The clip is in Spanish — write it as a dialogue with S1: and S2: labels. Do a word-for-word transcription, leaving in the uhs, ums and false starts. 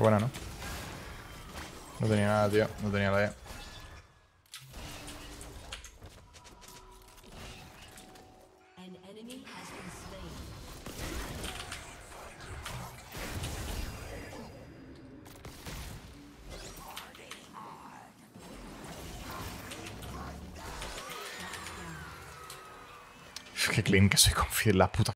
S1: buena, ¿no? No tenía nada, tío. No tenía la E. Qué clean que soy con Fizz, la puta